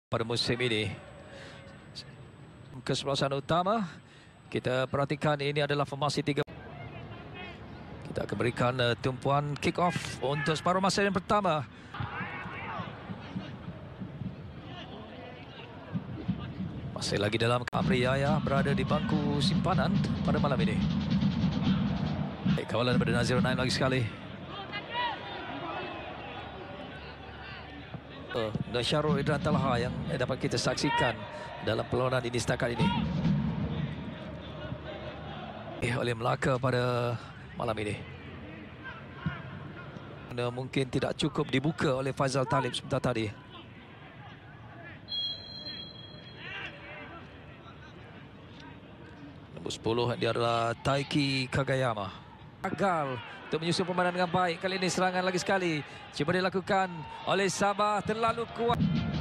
pada musim ini. Kesebelasan utama, kita perhatikan ini adalah formasi 3. Kita akan berikan tumpuan kick off untuk separuh masa yang pertama. Masih lagi dalam Amri Yahya berada di bangku simpanan pada malam ini. Kawalan daripada Nazirul Naim lagi sekali. Syarul Idran Talha yang dapat kita saksikan dalam perlawanan ini setakat ini. Oleh Melaka pada malam ini. Mungkin tidak cukup dibuka oleh Faizal Talib sebentar tadi. Nombor 10 dia adalah Taiki Kagayama. Gagal untuk menyusun permainan dengan baik. Kali ini serangan lagi sekali cuba dilakukan oleh Sabah, terlalu kuat.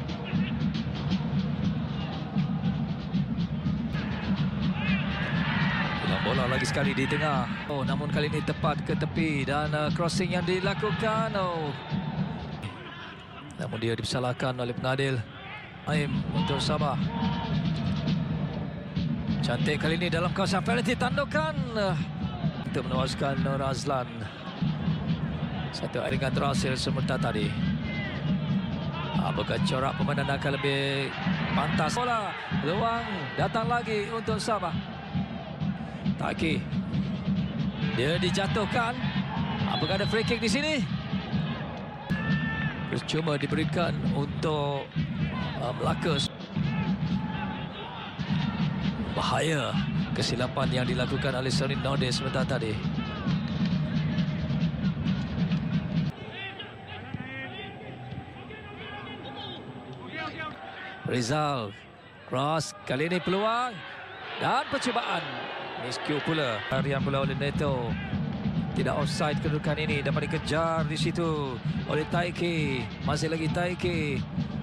Bola lagi sekali di tengah. Namun kali ini tepat ke tepi dan crossing yang dilakukan. Namun dia disalahkan oleh penadil. Aim untuk Sabah. Cantik kali ini dalam kawasan penalti, tandukan untuk menewaskan Nur Azlan. Satu iringan terakhir sementara tadi. Apakah corak permainan akan lebih pantas? Bola peluang datang lagi untuk Sabah. Taiki, dia dijatuhkan. Apakah ada free kick di sini? Terus cuma diberikan untuk Melaka. Bahaya kesilapan yang dilakukan oleh Sony Norde sebentar tadi. Rizal cross, kali ini peluang dan percubaan. Miscue pula. Harian pula oleh Neto. Tidak offside kedudukan ini. Dapat dikejar di situ oleh Taiki. Masih lagi Taiki.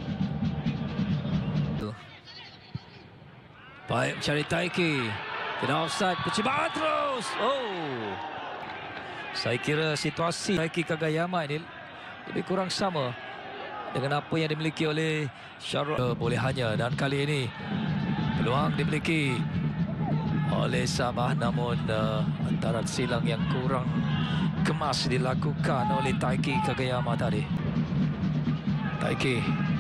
Baik mencari Taiki. Tidak offside. Percubaan terus. Saya kira situasi Taiki Kagayama ini lebih kurang sama dengan apa yang dimiliki oleh Syarul. Boleh hanya, dan kali ini peluang dimiliki oleh Sabah, namun antara silang yang kurang kemas dilakukan oleh Taiki Kagayama tadi. Taiki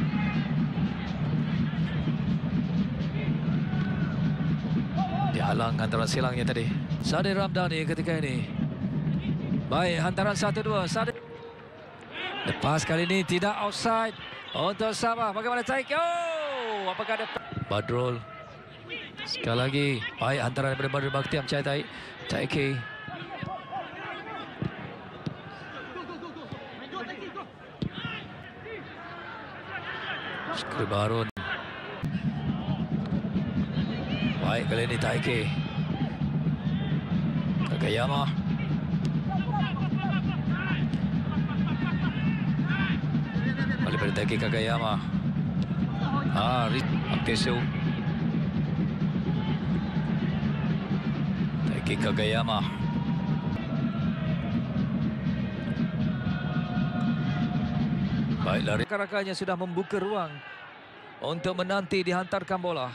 dihalang antara silangnya tadi. Sadir Ramdhani ketika ini. Baik, hantaran 1-2. Sadir. Lepas kali ini tidak offside untuk Sabah. Bagaimana Taiki? Apakah ada Badrul? Sekali lagi, baik hantaran daripada Badrul Bakti yang mencari Taiki. Syukri Barun. Baik kali ini Taiki. Kagayama. Balik pada Taiki Kagayama. Amkesu. Taiki Kagayama. Baik, lari. Rakan-rakannya sudah membuka ruang untuk menanti dihantarkan bola.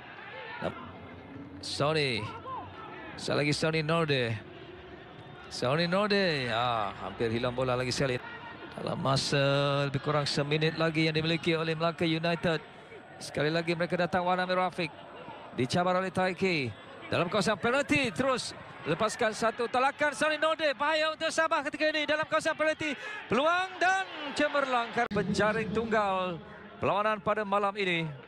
Sony. Sekali lagi Sony Norde. Sony Norde. Hampir hilang bola lagi sekali. Dalam masa lebih kurang seminit lagi yang dimiliki oleh Melaka United. Sekali lagi mereka datang warna merah Rafiq. Dicabar oleh Taiki. Dalam kawasan penalti terus lepaskan satu talakan Sony Norde. Bahaya untuk Sabah ketika ini dalam kawasan penalti. Peluang dan cemerlang penjaring tunggal perlawanan pada malam ini.